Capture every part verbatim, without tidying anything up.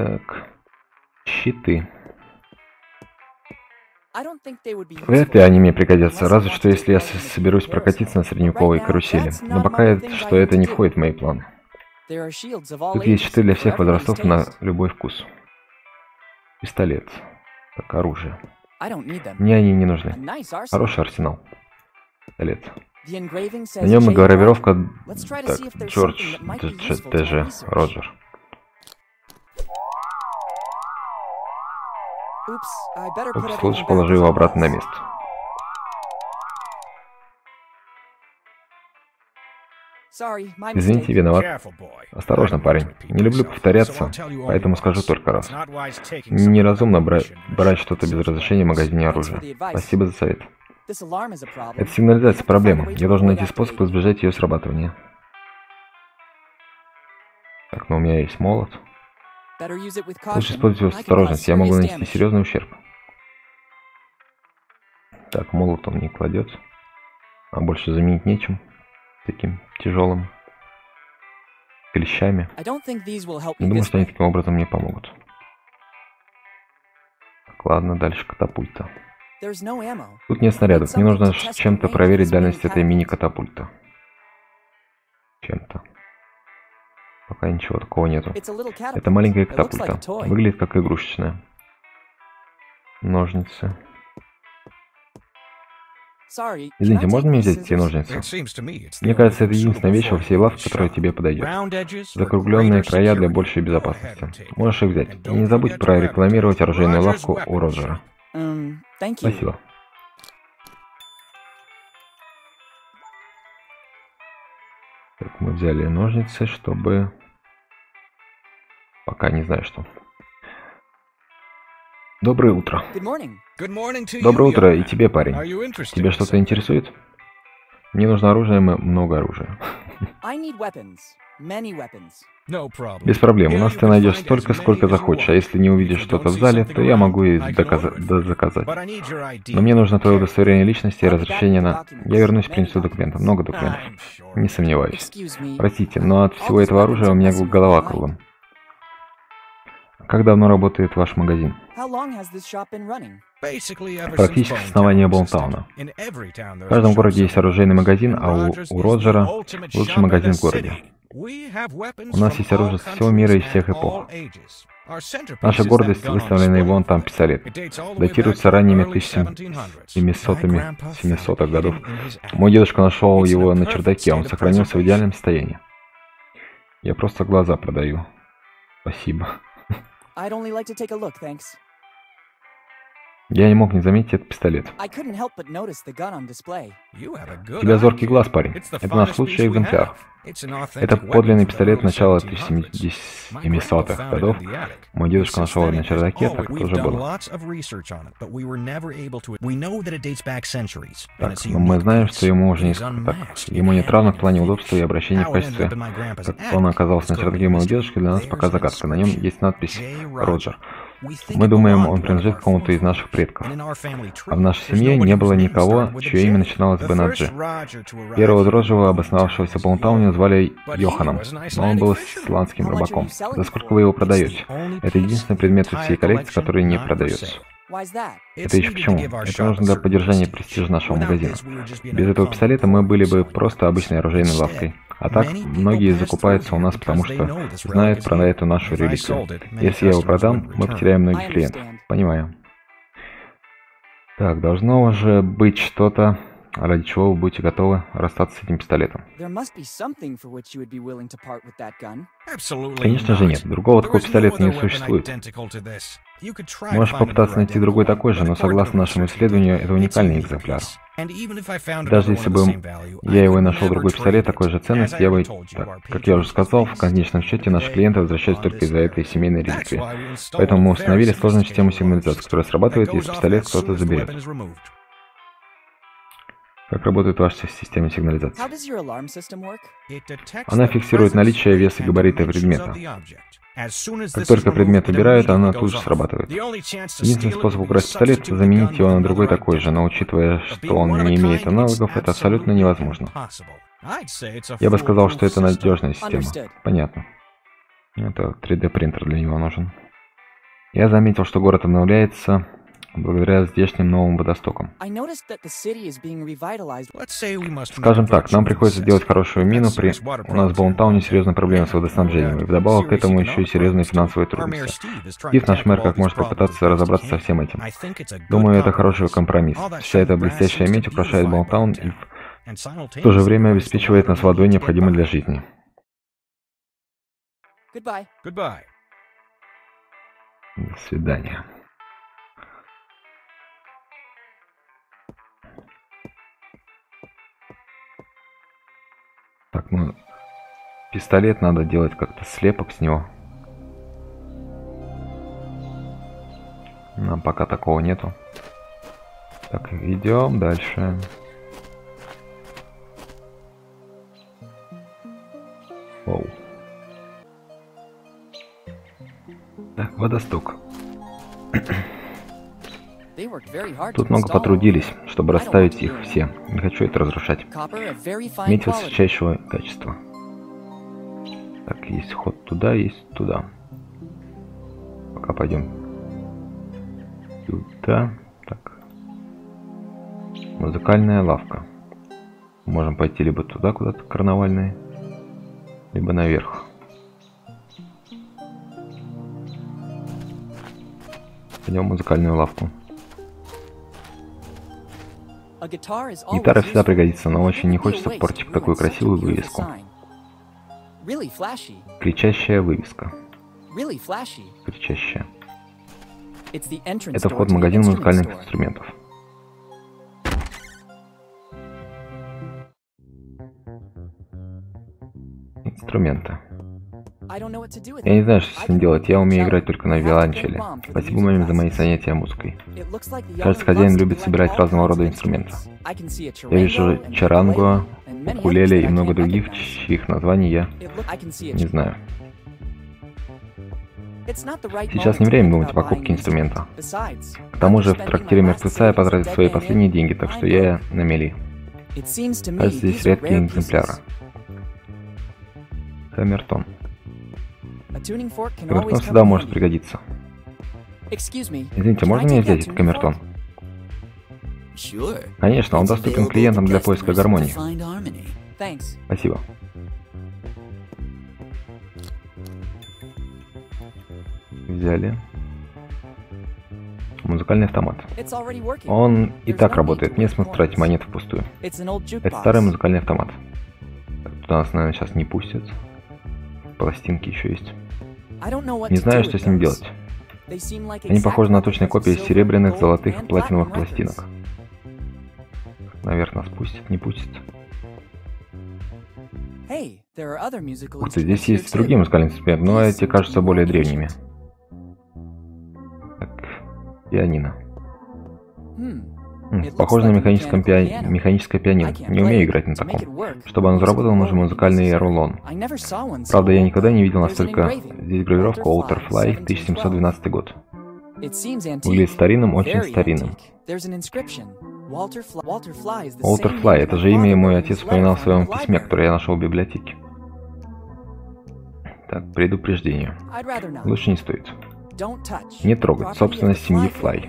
Так. Щиты. Вряд ли они мне пригодятся, разве что если я соберусь прокатиться на средневековой карусели. Но пока что это не входит в мои планы. Тут есть щиты для всех возрастов на любой вкус. Пистолет. Так, оружие. Мне они не нужны. Хороший арсенал. Пистолет. На нем гравировка. Так, Джордж Д.Ж. Роджер. Упс, лучше положу его обратно на место. Извините, виноват. Осторожно, парень. Не люблю повторяться, поэтому скажу только раз. Неразумно брать, брать что-то без разрешения в магазине оружия. Спасибо за совет. Это сигнализация проблемы. Я должен найти способ избежать ее срабатывания. Так, но у меня есть молот. Лучше использовать его с осторожностью. Я могу нанести серьезный ущерб. Так, молот он не кладет. А больше заменить нечем. Таким тяжелым клещами. Не думаю, что они таким образом мне помогут. Так, ладно, дальше катапульта. Тут нет снарядов. Мне нужно чем-то проверить дальность этой мини-катапульта. Чем-то. Пока ничего такого нету. Это маленькая катапульта. Выглядит как игрушечная. Ножницы. Извините, можно мне взять эти ножницы? Мне кажется, это единственная вещь во всей лавке, которая тебе подойдет. Закругленные края для большей безопасности. Можешь их взять. И не забудь прорекламировать оружейную лавку у Роджера. Спасибо. Так, мы взяли ножницы, чтобы... Пока не знаю что. Доброе утро. Доброе утро и тебе, парень. Тебя что-то интересует? Мне нужно оружие, много оружия. Без проблем. У нас ты найдешь столько, сколько захочешь. А если не увидишь что-то в зале, то я могу и доказать, да, заказать. Но мне нужно твое удостоверение личности и разрешение на... Я вернусь и принесу документы. Много документов. Не сомневаюсь. Простите, но от всего этого оружия у меня голова кругом. Как давно работает ваш магазин? Практически с основания Боунтауна. В каждом городе есть оружейный магазин, а у, у Роджера лучший магазин в городе. У нас есть оружие со всего мира и всех эпох. Наша гордость — выставленный вон там пистолет. Датируется ранними тысяча семисотыми семисотых годов. Мой дедушка нашел его на чердаке, он сохранился в идеальном состоянии. Я просто глаза продаю. Спасибо. Я не мог не заметить этот пистолет. У тебя зоркий глаз, парень. Это наш лучший экземпляр. Это подлинный пистолет начала тысяча семисотых годов. Мой дедушка нашел его на чердаке, так это уже было. Так, но мы знаем, что ему уже несколько так. Ему нет равных в плане удобства и обращения в качестве, как он оказался на чердаке моего дедушки, для нас пока загадка. На нем есть надпись «Роджер». Мы думаем, он принадлежит кому-то из наших предков. А в нашей семье не было никого, чье имя начиналось бы на «Дж». Первого Роджера, обосновавшегося в Боунтауне, звали Йоханом, но он был исландским рыбаком. За сколько вы его продаете? Это единственный предмет из всей коллекции, который не продается. Это еще почему? Это нужно для поддержания престижа нашего магазина. Без этого пистолета мы были бы просто обычной оружейной лавкой. А так, многие закупаются у нас, потому что знают про эту нашу реликвию. Если я его продам, мы потеряем многих клиентов. Понимаю. Так, должно же быть что-то, ради чего вы будете готовы расстаться с этим пистолетом. Конечно же нет. Другого такого пистолета не существует. Можешь попытаться найти другой такой же, но согласно нашему исследованию, это уникальный экземпляр. Даже если бы я его и нашел другой пистолет такой же ценности, я бы, так, как я уже сказал, в конечном счете наши клиенты возвращаются только из-за этой семейной реликвии. Поэтому мы установили сложную систему сигнализации, которая срабатывает, если пистолет кто-то заберет. Как работает ваша система сигнализации? Она фиксирует наличие, вес и габариты предмета. Как только предмет убирают, она тут же срабатывает. Единственный способ украсть пистолет — заменить его на другой такой же, но учитывая, что он не имеет аналогов, это абсолютно невозможно. Я бы сказал, что это надежная система. Понятно. Это три дэ принтер для него нужен. Я заметил, что город обновляется благодаря здешним новым водостокам. Скажем так, нам приходится делать хорошую мину, при... у нас в Боунтауне серьезные проблемы с водоснабжением, и вдобавок к этому еще и серьезные финансовые трудности. Стив, наш мэр, как может попытаться разобраться со всем этим. Думаю, это хороший компромисс. Вся эта блестящая медь украшает Боунтаун и в то же время обеспечивает нас водой, необходимой для жизни. До свидания. Так, ну, пистолет надо делать как-то слепок с него. Нам пока такого нету. Так, идем дальше. Оу. Так, водосток. Тут много потрудились, чтобы расставить их все. Не хочу это разрушать. Медь высочайшего качества. Так, есть ход туда, есть туда. Пока пойдем сюда. Так. Музыкальная лавка. Можем пойти либо туда, куда-то карнавальные, либо наверх. Пойдем в музыкальную лавку. Гитара всегда пригодится, но очень не хочется портить такую красивую вывеску. Кричащая вывеска. Кричащая. Это вход в магазин музыкальных инструментов. Инструменты. Я не знаю, что с ним делать, я умею играть только на виолончели. Спасибо маме за мои занятия музыкой. Кажется, хозяин любит собирать разного рода инструменты. Я вижу чарангуа, укулеле и много других, чьих названий я не знаю. Сейчас не время думать о покупке инструмента. К тому же в трактире мертвеца я потратил свои последние деньги, так что я на мели. Кажется, здесь редкие экземпляры. Камертон. Камертон всегда может пригодиться. Извините, можно мне взять этот камертон? Конечно, он доступен клиентам для поиска гармонии. Спасибо. Взяли. Музыкальный автомат. Он и так работает, не смысл тратить монеты впустую. Это старый музыкальный автомат. Туда нас, наверное, сейчас не пустят. Пластинки еще есть. Не знаю, что с ним делать. Они похожи на точные копии серебряных, золотых и платиновых пластинок. Наверное, нас пустят, не пустят. Ух ты, здесь есть другие музыкальные инструменты, но эти кажутся более древними. Так, пианино. Хм, похоже на механическое, пиа... механическое пианино. Не умею играть на таком. Чтобы оно заработало, нужен музыкальный рулон. Правда, я никогда не видел настолько... Здесь гравировка Walter Fly, тысяча семьсот двенадцатый год. Выглядит старинным, очень старинным. Walter Fly, это же имя мой отец упоминал в своем письме, которое я нашел в библиотеке. Так, предупреждение. Лучше не стоит. Не трогать, собственность семьи Флай.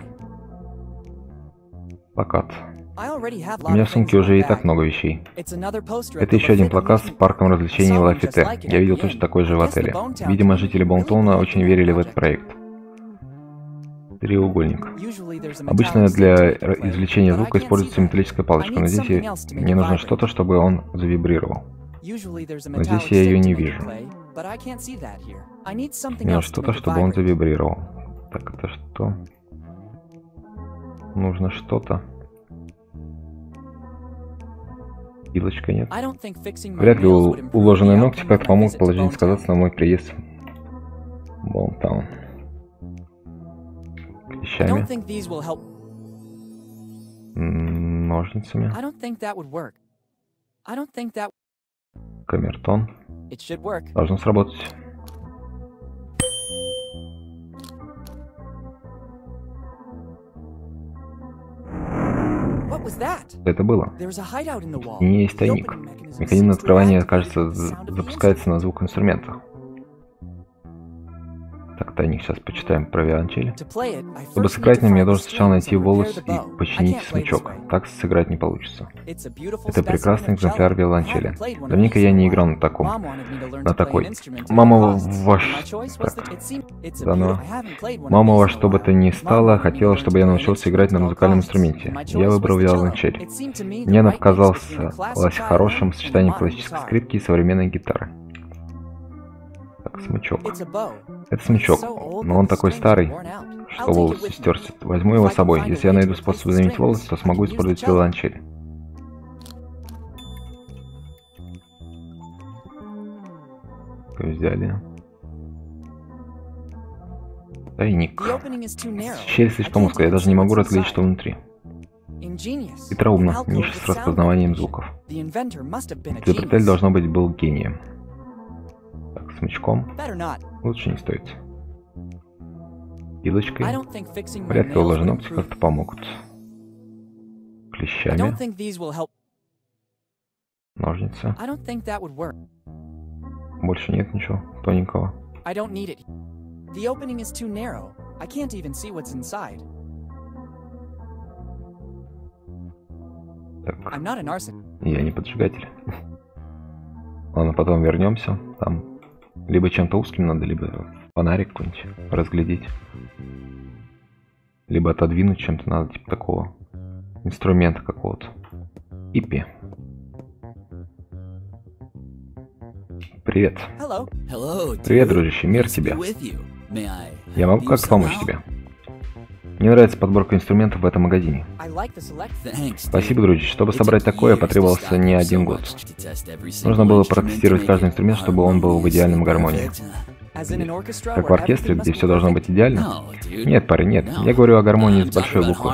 Плакат. У меня в сумке уже и так много вещей. Это еще один плакат с парком развлечений Лафите. Я видел точно такой же в отеле. Видимо, жители Боунтауна очень верили в этот проект. Треугольник. Обычно для извлечения звука используется металлическая палочка, но здесь мне нужно что-то, чтобы он завибрировал. Но здесь я ее не вижу. Мне нужно что-то, чтобы он завибрировал. Так, это что? Нужно что-то. Пилочка нет. Вряд ли уложенные ногти как-то помогут положить сказаться на мой приезд в Боунтаун. Клещами. Ножницами. Камертон. Должно сработать. Это было. В ней есть тайник. Механизм открывания, кажется, запускается на звук инструмента. Так, Так, тайник, сейчас почитаем про виолончели. Чтобы сыграть на нем, я должен сначала найти волос и починить смычок. Так сыграть не получится. Это прекрасный экземпляр виолончели. Давненько я не играл на таком. На такой. Мама ваш... Так. Заново. Мама во что бы то ни стало, хотела, чтобы я научился играть на музыкальном инструменте. Я выбрал виолончель. Мне она показалась хорошим сочетанием классической скрипки и современной гитары. Так, смычок. Это смычок, но он такой старый, что волос стерся. Возьму его с собой. Если я найду способ заменить волос, то смогу использовать виолончель. Взяли. Тайник. Щель слишком узкая, я даже не могу разглядеть, что внутри. Хитроумно, ниша с распознаванием звуков. Изобретатель, должно быть, был гением. Так, смычком. Лучше не стоит. Пилочкой. Вряд ли уложенные ногти как-то помогут. Клещами. Ножницы. Больше нет ничего тоненького. Так. Я не поджигатель. Ладно, потом вернемся. Там либо чем-то узким надо, либо фонарик какой-нибудь разглядеть. Либо отодвинуть чем-то надо, типа такого инструмента какого-то. Ипи. Привет. Привет, дружище, мир тебе. Я могу как-то помочь тебе? Мне нравится подборка инструментов в этом магазине. Спасибо, дружище. Чтобы собрать такое, потребовался не один год. Нужно было протестировать каждый инструмент, чтобы он был в идеальном гармонии. Как в оркестре, где все должно быть идеально? Нет, парень, нет. Я говорю о гармонии с большой буквы.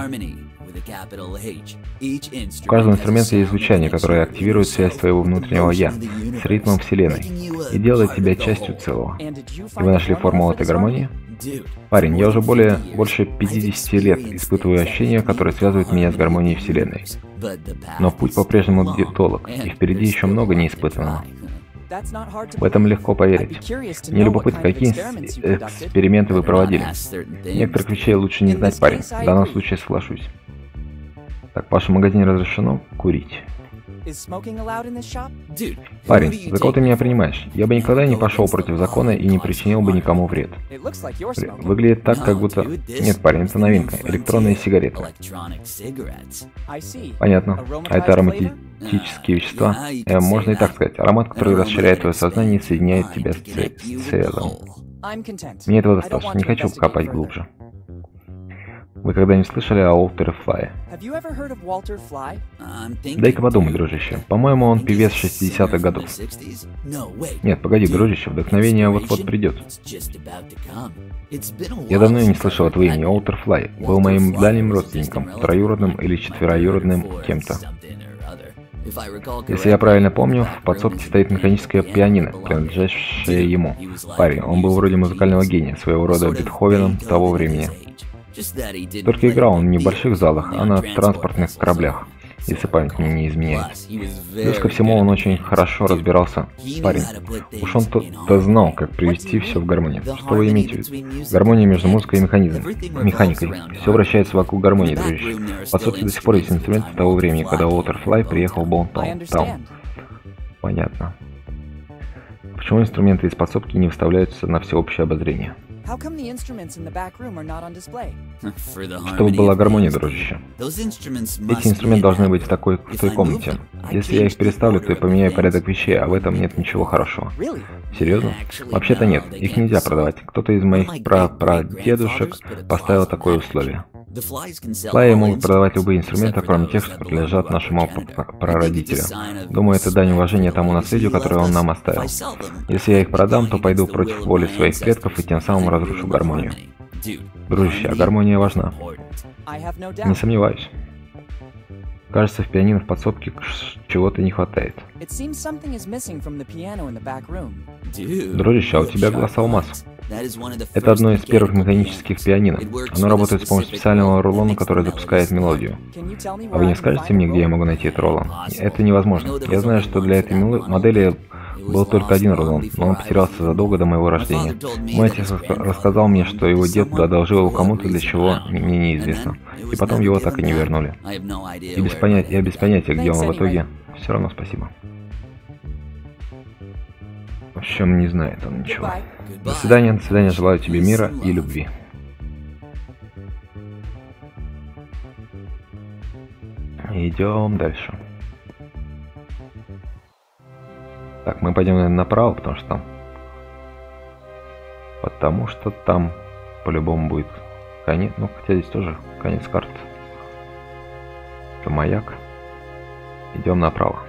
У каждого инструмента есть звучание, которое активирует связь твоего внутреннего «я» с ритмом Вселенной и делает тебя частью целого. И вы нашли формулу этой гармонии? Парень, я уже более больше пятидесяти лет испытываю ощущения, которые связывают меня с гармонией Вселенной. Но путь по-прежнему долг, и впереди еще много неиспытанного. В этом легко поверить. Мне любопытно, какие эксперименты вы проводили. Некоторых вещей лучше не знать, парень. В данном случае соглашусь. Так, в вашем магазине разрешено курить? Парень, за кого ты меня принимаешь? Я бы никогда не пошел против закона и не причинил бы никому вред. Выглядит так, как будто... Нет, парень, это новинка. Электронные сигареты. Понятно. А это ароматические вещества? Э, можно и так сказать. Аромат, который расширяет твое сознание и соединяет тебя с целым. Мне этого достаточно. Не хочу копать глубже. Вы когда-нибудь слышали о Уолтере Флае? Дай-ка подумай, дружище. По-моему, он певец шестидесятых годов. Нет, погоди, дружище, вдохновение вот-вот придет. Я давно не слышал этого имени. Уолтер Флай был моим дальним родственником, троюродным или четвероюродным кем-то. Если я правильно помню, в подсобке стоит механическое пианино, принадлежащее ему. Парень, он был вроде музыкального гения, своего рода Бетховеном того времени. Только играл он не в больших залах, а на транспортных кораблях, если память мне не изменяет. Плюс ко всему, он очень хорошо разбирался. Парень, уж он-то знал, как привести все в гармонию. Что вы имеете в виду? Гармония между музыкой и механизмом. Механикой. Все вращается вокруг гармонии, дружище. В подсобке до сих пор есть инструменты того времени, когда Уолтер Флай приехал в Боунтаун. Понятно. Почему инструменты из подсобки не выставляются на всеобщее обозрение? Чтобы была гармония, дружище. Эти инструменты должны быть в такой, в той комнате. Если я их переставлю, то я поменяю порядок вещей, а в этом нет ничего хорошего. Серьезно? Вообще-то нет, их нельзя продавать. Кто-то из моих пра-прадедушек поставил такое условие. Флаи могут продавать любые инструменты, кроме тех, что принадлежат нашему прародителю. Думаю, это дань уважения тому наследию, которое он нам оставил. Если я их продам, то пойду против воли своих предков и тем самым разрушу гармонию. Дружище, а гармония важна. Не сомневаюсь. Кажется, в пианино в подсобке чего-то не хватает. Дружище, а у тебя глаз алмаз. Это одно из первых механических пианино. Оно работает с помощью специального рулона, который запускает мелодию. А вы не скажете мне, где я могу найти этот рулон? Это невозможно. Я знаю, что для этой модели Был только один Рулон, но он потерялся задолго до моего рождения. Мой отец рассказал мне, что его дед одолжил его кому-то, для чего мне неизвестно. И потом его так и не вернули. И без понятия, я без понятия, где он в итоге. Все равно спасибо. В общем, не знает он ничего. До свидания, до свидания, желаю тебе мира и любви. Идем дальше. Так, мы пойдем, наверное, направо, потому что там... Потому что там по-любому будет конец. Ну, хотя здесь тоже конец карты. Это маяк. Идем направо.